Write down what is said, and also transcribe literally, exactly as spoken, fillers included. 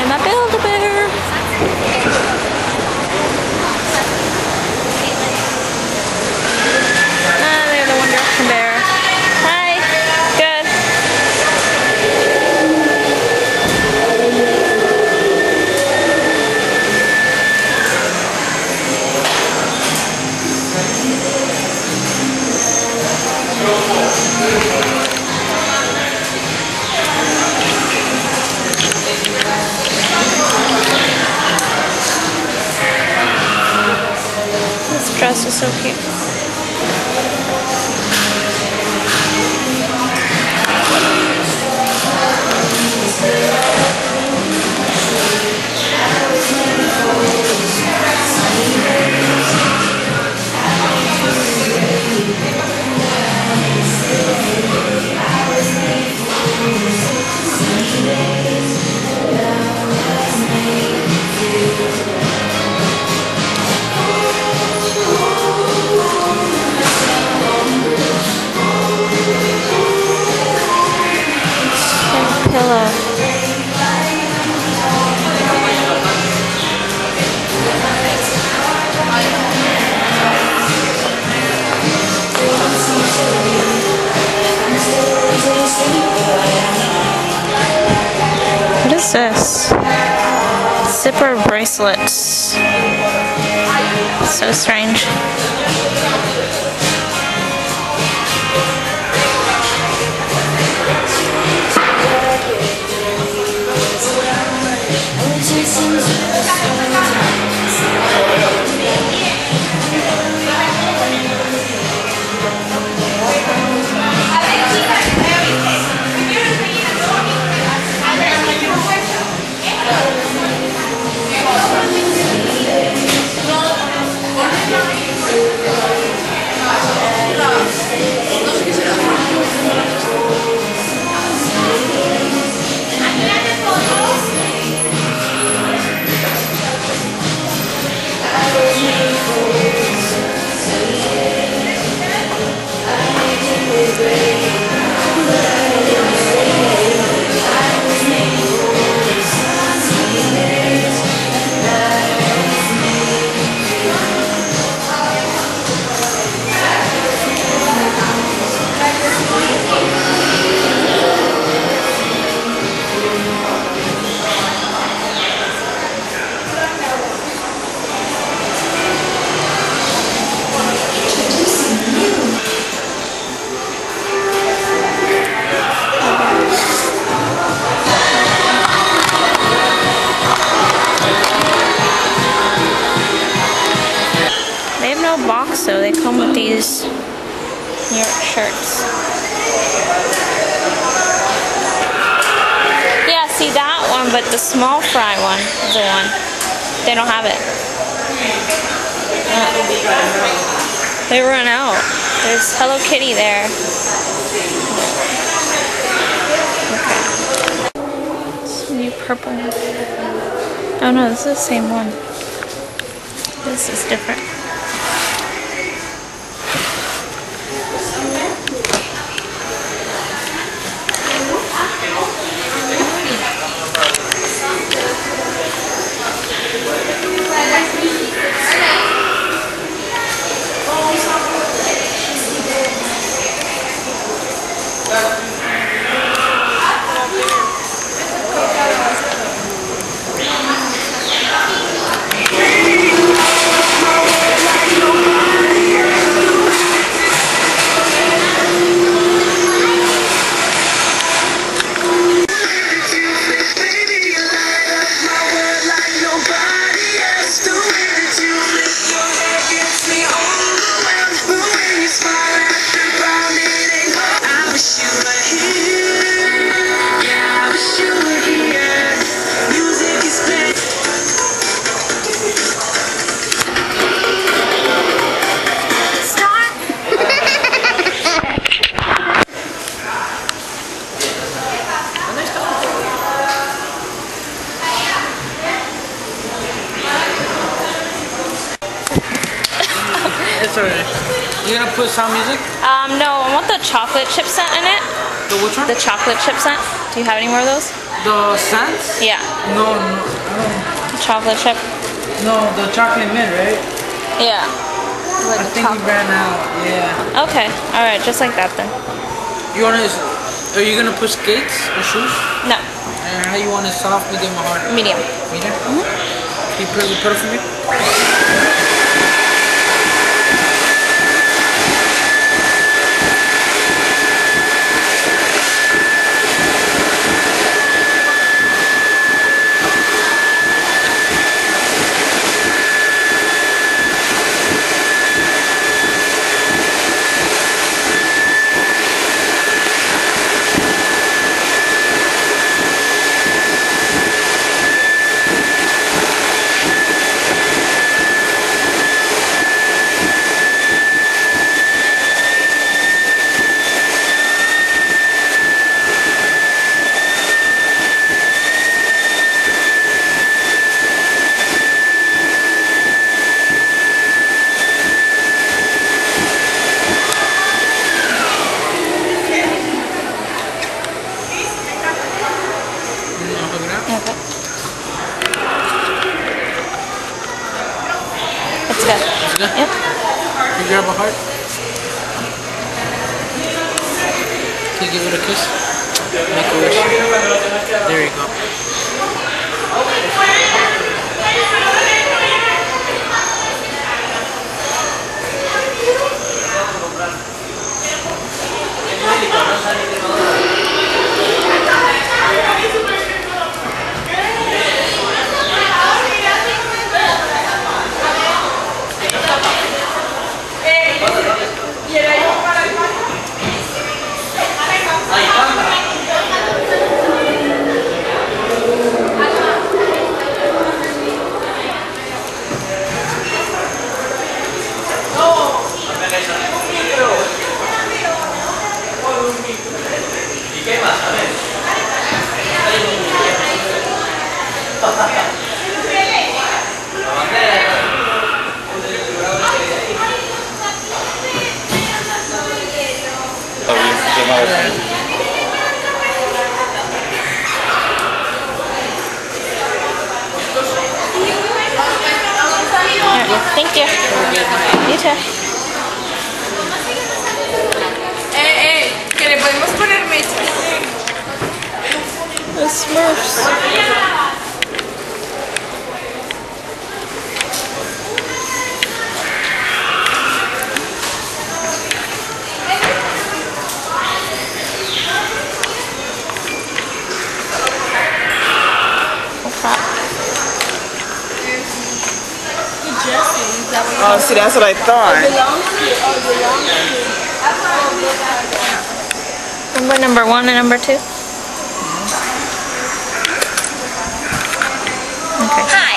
my Build-A-Bear. Ah, they're the One Direction bear. Hi. Good. This dress is so cute. Pillow. What is this? Zipper bracelets. So strange. Box though, they come with these New York shirts. Yeah, see that one, but the small fry one is the one. They don't have it. Uh, they run out. There's Hello Kitty there. Okay. This new purple one. Oh no, this is the same one. This is different. It's alright. You gonna put some music? Um, no, I want the chocolate chip scent in it. The which one? The chocolate chip scent. Do you have any more of those? The scents? Yeah. No, no, I don't. Chocolate chip? No, the chocolate mint, right? Yeah. With I the think top. we ran out. Yeah. Okay. Alright, just like that then. You wanna? Are you gonna put skates or shoes? No. And how you want it? Soft, medium, or hard? Medium. Medium. Mm-hmm. Can you put, you put it for me? Okay. It's good. It's good? Yep. Can you grab a heart? Can you give it a kiss? Make a wish. There you go. Thank you. You too. Eh, eh, que le podemos poner mecha. The Smurfs. Oh crap. Oh, see, that's what I thought. Remember number one and number two? Okay.